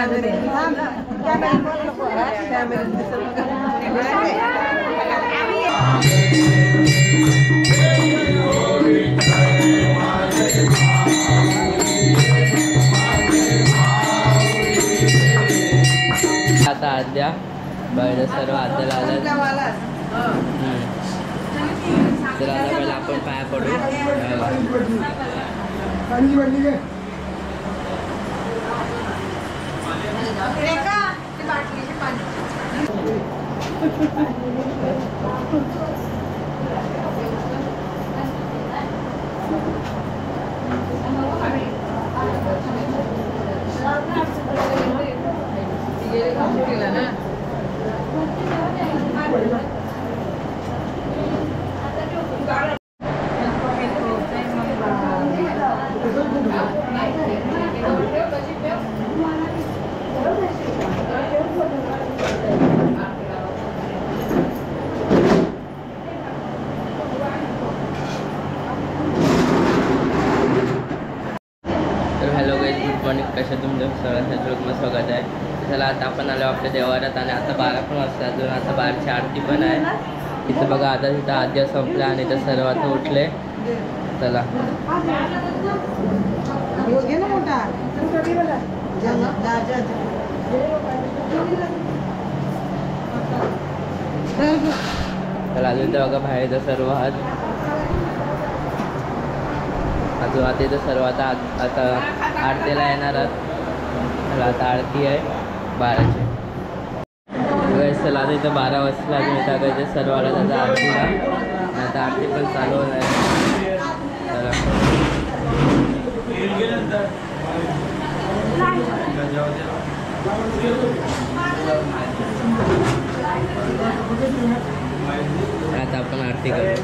आता आद्या बाहेर सर्व आद्याला आलं. तर आता पहिला आपण पाया पडू. Hello guys, good morning. कशा तुमच्या सगळ्यांचं लोकमत स्वागत आहे. चला आता आपण आलो आपल्या देवारात आणि आता 12 पण वाजता अजून आता 12ची आरती पण आहे. इथं बघा आता तिथं आद्या संपला आणि इथं सर्व आता उठले. चला चला अजून इथं बघा बाहेर इथं सर्व आहात अजून आता इथं सर्व आता आरतीला येणार आहात. चला आता आरती आहे 12ची. चला आता इथं 12 वाजता अजून इथं इथे सर्व आला त्याचा आरतीला. आता आरती पण चालू होणार आहे. आता आपण आरती करू.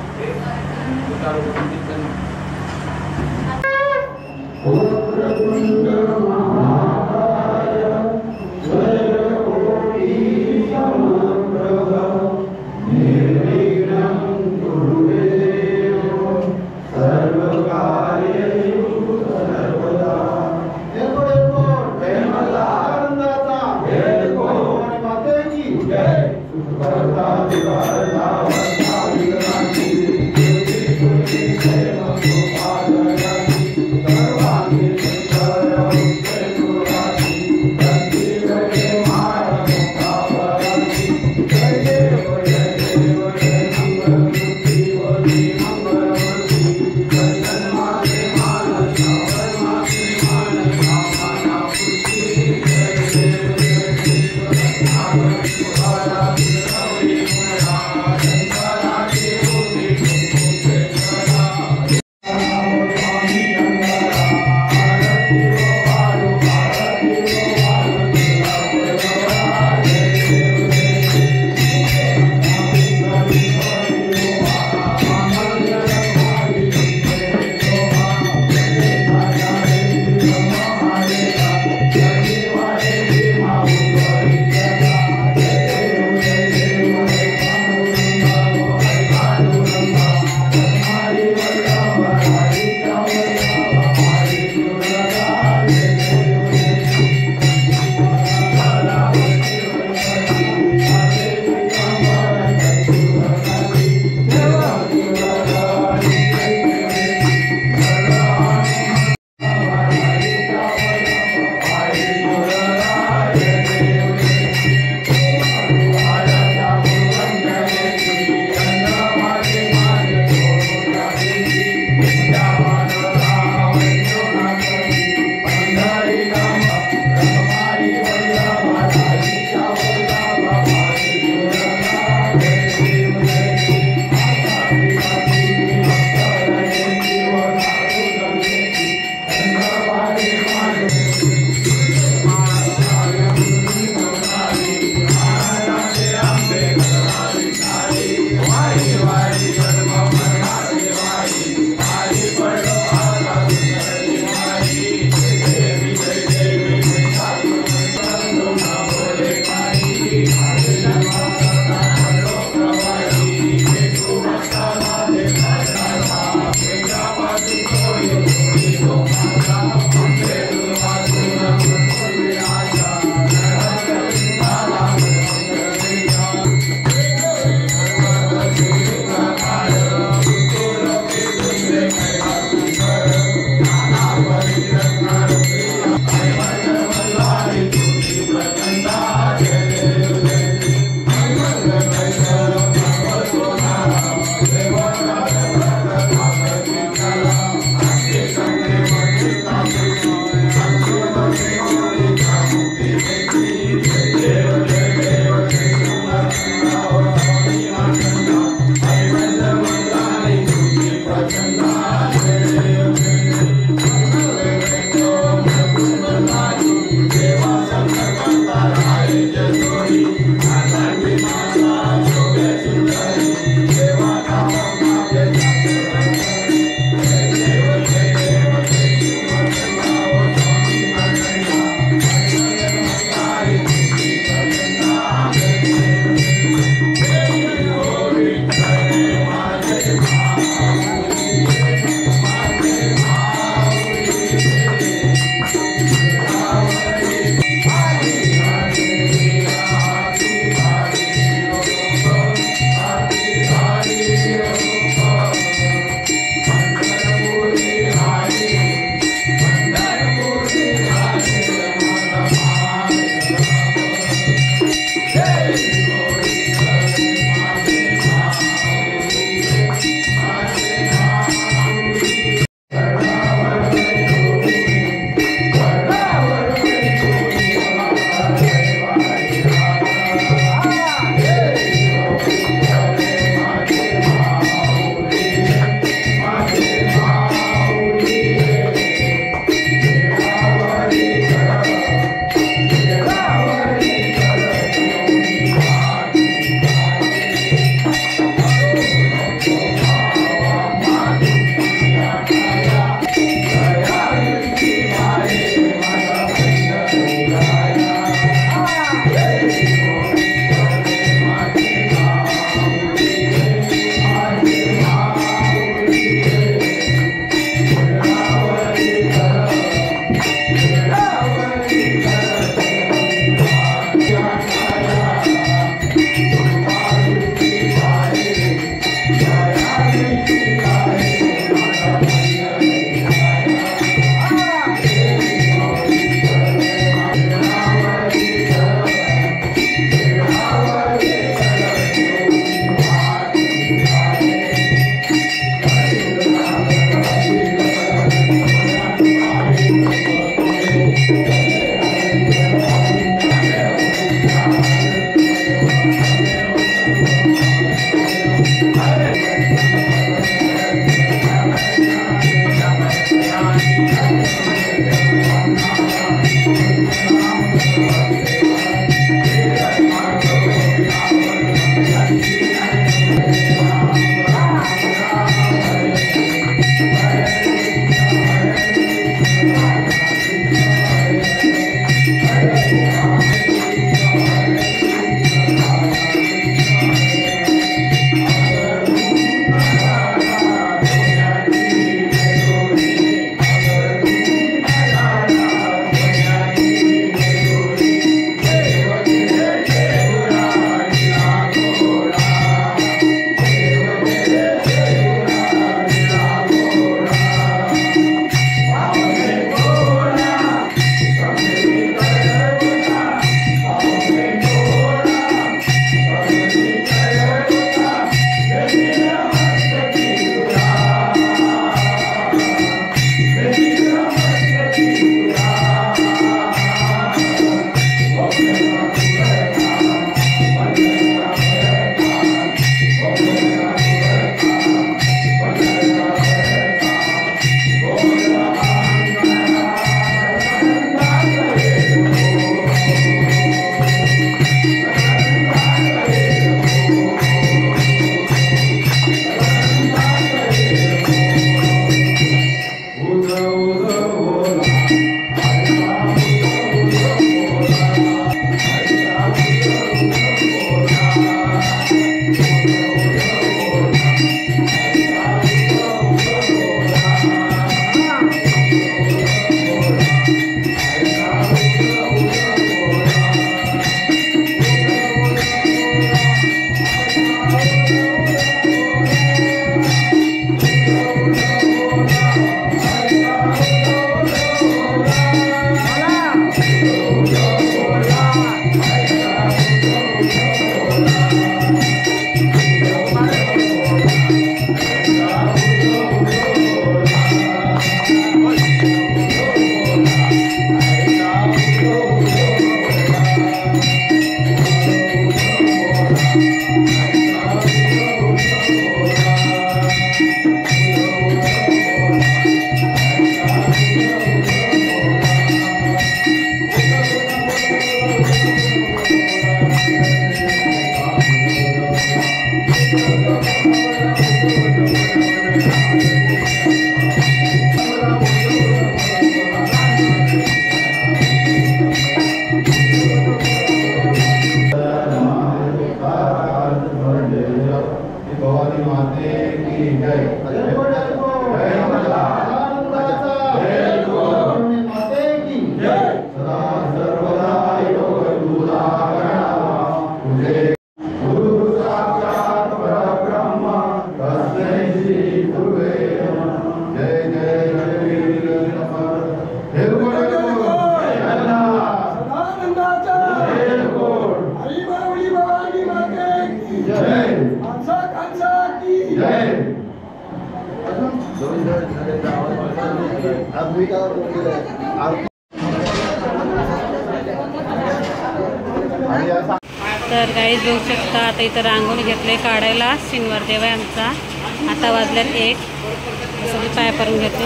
तर गाईज बघू शकता आता इथं रांगोळी घेतले काढायला. शनिवार देव आहे आमचा. आता वाजल्यात 1. सगळे पाय परून घेते.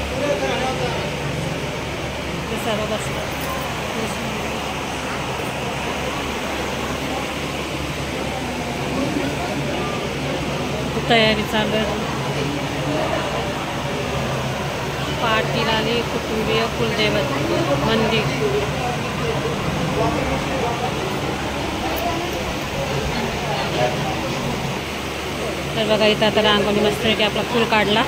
सर्व बसलं तयारी चालू आहे. पाटील आली कुटुंबीय कुलदैवत मंदिर. तर बघा इथं आता रांगोळी मस्त की आपला फुल काढला.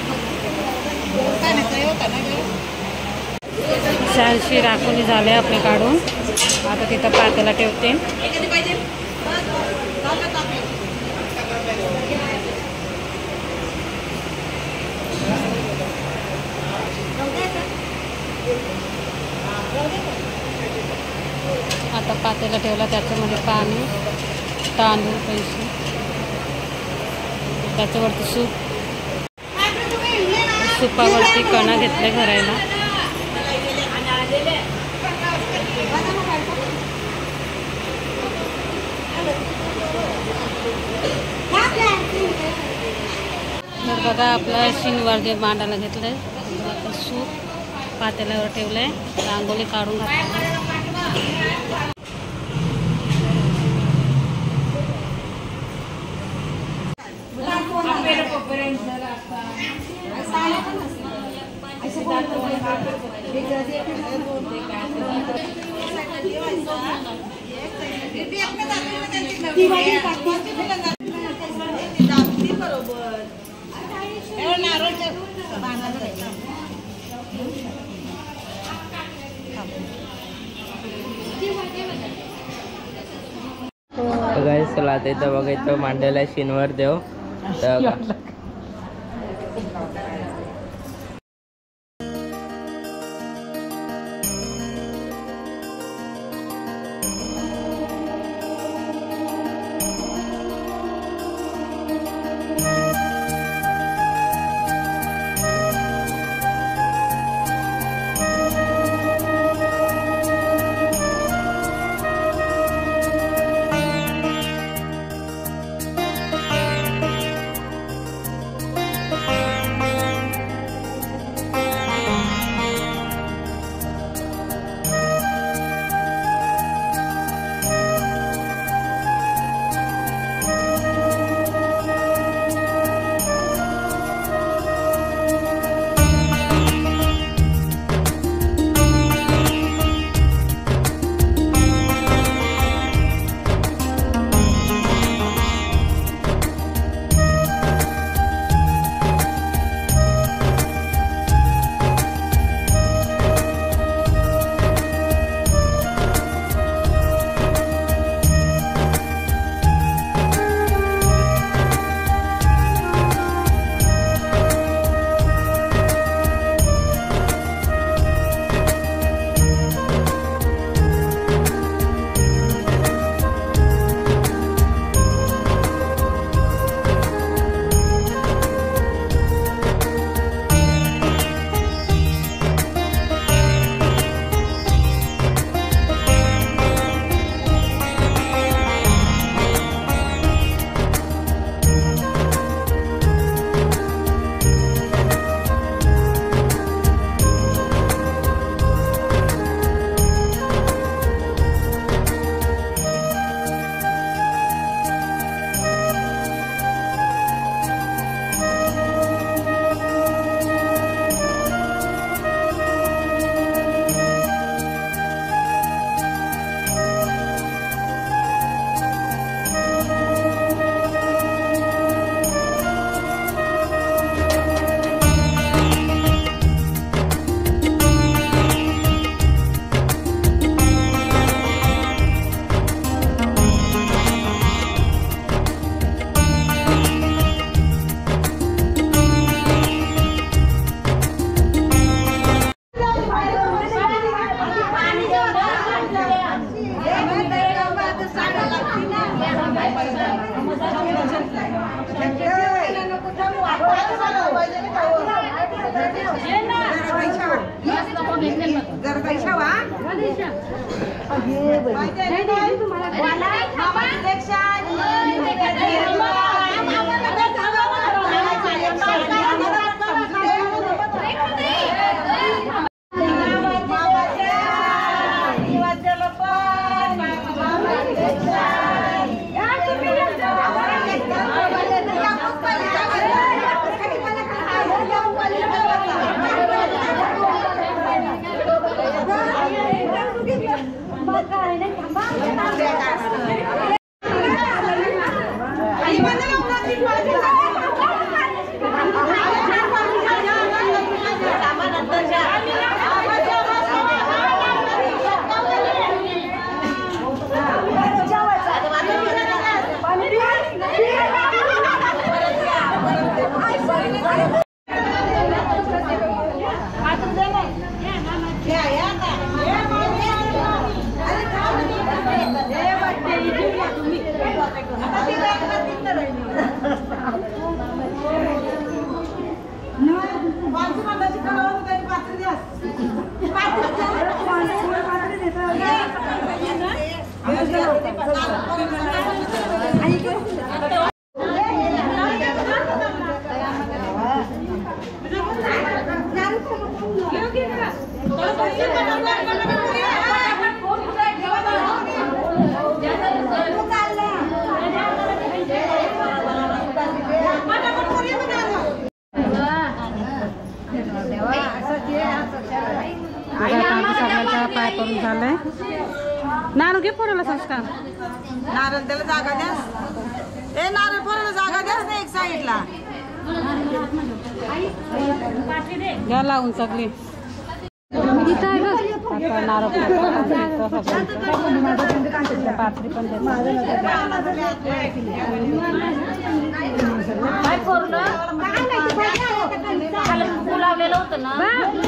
86 रांगोळी झाले आपले काढून. आता तिथं पातेला ठेवते. आता पातेला ठेवला त्याच्यामध्ये पाणी तांदूळ पैसे त्याच्यावरती सुपावरती कणा घेतले भरायला. तर बघा आपला शनिवार देव मांडायला घेतलंय. सूप पातेल्यावर ठेवलंय. रांगोळी काढून घातली. गाईस चला आता इथं बघायचं मांडलेला आहे शनिवार देव. सगळ्यांचा पाय पडून झालाय. नारू घे पोराला संस्कार. नारळ त्याला जागा द्या. ए नारळ पोराला जागा द्या ना एक साईडला. घ्या लावून सगळी. आता नारळ पात्री पण लावलेलं होतं ना.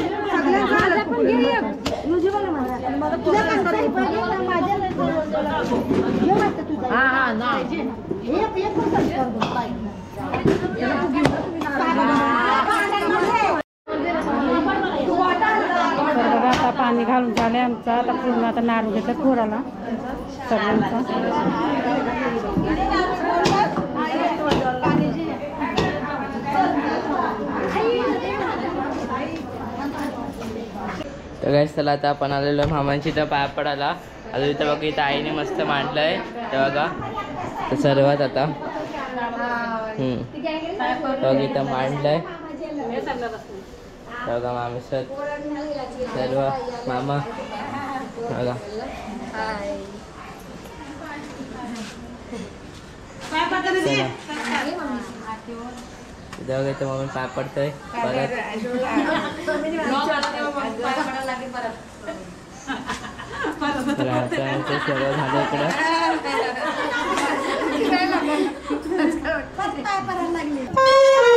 आता पाणी घालून झाले आमचं. आता पूर्ण आता नारू घेतलं खोराला सगळ्यांचा. तर गाईस चला आता आपण आलेलो मामांची इथं पाय पडायला. अजून इथं बघा इथं आईने मस्त मांडलंय ते बघा. तर सर्वात आता बघ इथं मांडलंय बघा मामी सर्व मामा बघा. इथं इथं मम्मी पाय पडतोय परत. सर्व झालं इकडं.